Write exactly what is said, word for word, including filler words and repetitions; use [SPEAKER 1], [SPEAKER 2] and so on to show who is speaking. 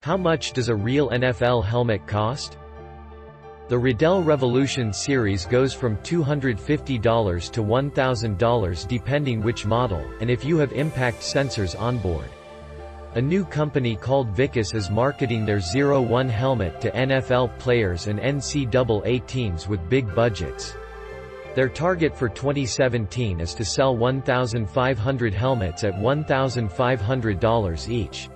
[SPEAKER 1] How much does a real N F L helmet cost? The Riddell Revolution series goes from two hundred fifty dollars to one thousand dollars depending which model, and if you have impact sensors on board. A new company called Vicis is marketing their zero one helmet to N F L players and N C double A teams with big budgets. Their target for twenty seventeen is to sell one thousand five hundred helmets at one thousand five hundred dollars each.